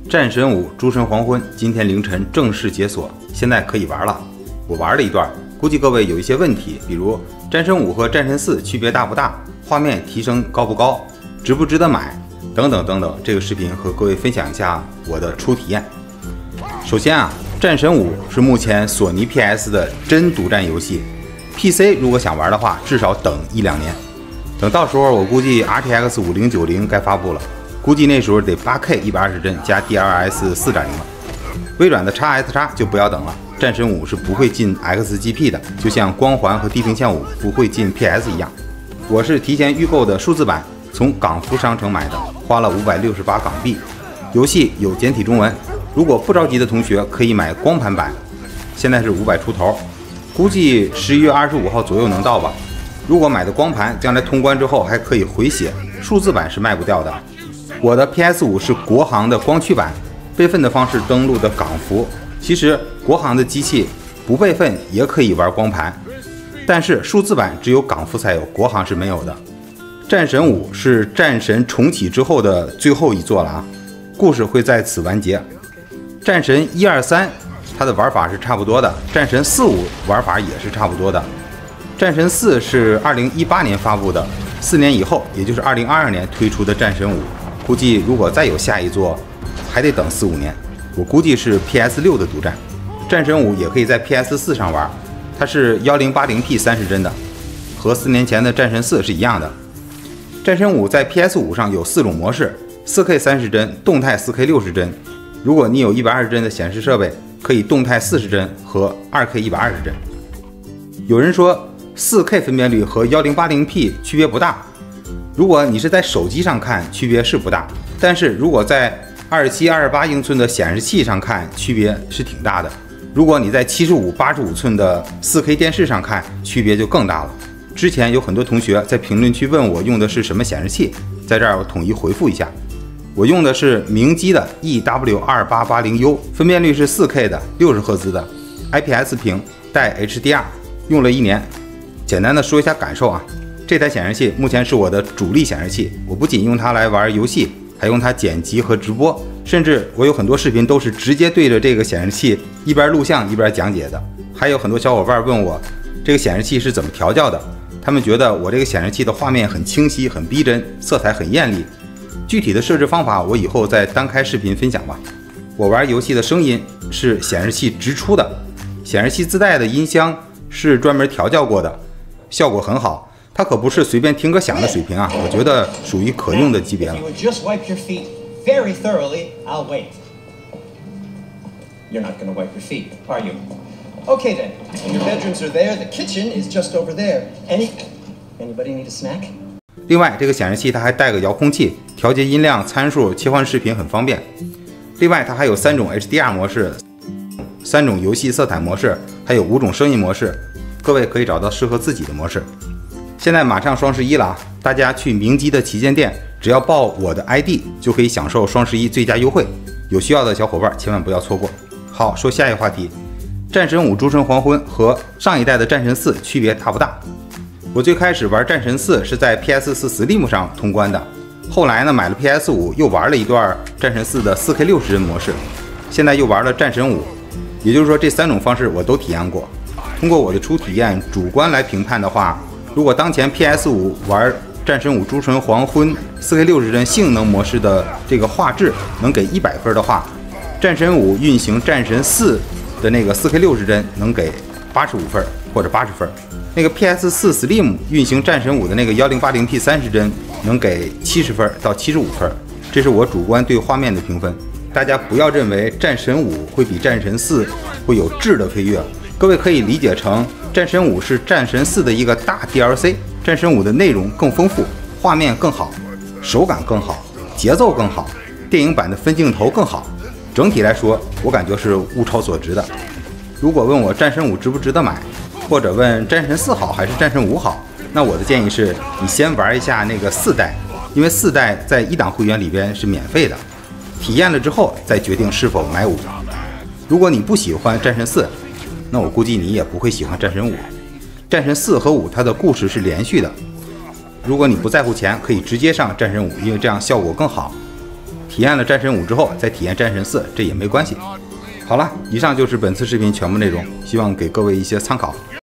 战神5诸神黄昏今天凌晨正式解锁，现在可以玩了。我玩了一段，估计各位有一些问题，比如战神5和战神4区别大不大，画面提升高不高，值不值得买，等等等等。这个视频和各位分享一下我的初体验。首先啊，战神5是目前索尼 PS 的真独占游戏 ，PC 如果想玩的话，至少等1-2年。等到时候我估计 RTX 5090该发布了，估计那时候得 8K 120帧加 DLSS 4.0了。微软的 XSX 就不要等了，战神5是不会进 XGP 的，就像光环和地平线5不会进 PS 一样。我是提前预购的数字版，从港服商城买的，花了568港币。游戏有简体中文，如果不着急的同学可以买光盘版，现在是500出头，估计11月25号左右能到吧。如果买的光盘，将来通关之后还可以回血，数字版是卖不掉的。我的 PS5 是国行的光驱版，备份的方式登录的港服。其实国行的机器不备份也可以玩光盘，但是数字版只有港服才有，国行是没有的。战神5是战神重启之后的最后一作了啊，故事会在此完结。战神1、2、3它的玩法是差不多的，战神4、5玩法也是差不多的。战神4是2018年发布的，4年以后，也就是2022年推出的战神5，估计如果再有下一作，还得等4、5年。我估计是 PS6 的独占。战神5也可以在 PS4 上玩，它是1080p 30帧的，和4年前的战神4是一样的。战神5在 PS5 上有4种模式：4K 30帧、动态 4K 60帧。如果你有120帧的显示设备，可以动态40帧和2K 120帧。有人说4K 分辨率和1080p 区别不大，如果你是在手机上看，区别是不大，但是如果在27、28英寸的显示器上看，区别是挺大的。如果你在75、85寸的 4K 电视上看，区别就更大了。之前有很多同学在评论区问我用的是什么显示器，在这儿我统一回复一下，我用的是明基的 EW2880U， 分辨率是 4K 的60赫兹的 IPS 屏，带 HDR， 用了1年。简单的说一下感受啊，这台显示器目前是我的主力显示器，我不仅用它来玩游戏，还用它剪辑和直播，甚至我有很多视频都是直接对着这个显示器一边录像一边讲解的。还有很多小伙伴问我这个显示器是怎么调教的，他们觉得我这个显示器的画面很清晰、很逼真，色彩很艳丽。具体的设置方法我以后再单开视频分享吧。我玩游戏的声音是显示器直出的，显示器自带的音箱是专门调教过的，效果很好，它可不是随便听个响的水平啊，我觉得属于可用的级别了。 Very thoroughly, I'll wait. You're not going to wipe your feet, are you? Okay then. Your bedrooms are there. The kitchen is just over there. Anybody need a snack? 另外，这个显示器它还带个遥控器，调节音量参数、切换视频很方便。另外，它还有3种 HDR 模式，3种游戏色彩模式，还有5种声音模式，各位可以找到适合自己的模式。现在马上双11了啊，大家去明基的旗舰店，只要报我的 ID 就可以享受双11最佳优惠，有需要的小伙伴千万不要错过。好，说下一个话题，战神5诸神黄昏和上一代的战神4区别大不大？我最开始玩战神4是在 PS4 Slim 上通关的，后来呢买了 PS5 又玩了一段战神4的 4K 60帧模式，现在又玩了战神5，也就是说这3种方式我都体验过。通过我的初体验主观来评判的话，如果当前 PS5 玩战神5诸神黄昏 4K 60帧性能模式的这个画质能给100分的话，战神5运行战神4的那个 4K 60帧能给85分或者80分，那个 PS4 Slim 运行战神5的那个1080p 30帧能给70分到75分，这是我主观对画面的评分。大家不要认为战神5会比战神4会有质的飞跃，各位可以理解成战神5是战神4的一个大 DLC， 战神5的内容更丰富，画面更好，手感更好，节奏更好，电影版的分镜头更好，整体来说我感觉是物超所值的。如果问我战神5值不值得买，或者问战神4好还是战神5好，那我的建议是你先玩一下那个4代，因为4代在1档会员里边是免费的，体验了之后再决定是否买5。如果你不喜欢战神4，那我估计你也不会喜欢战神5。战神4和5它的故事是连续的，如果你不在乎钱，可以直接上战神5，因为这样效果更好，体体验了战神5之后再体验战神4，这也没关系。好了，以上就是本次视频全部内容，希望给各位一些参考。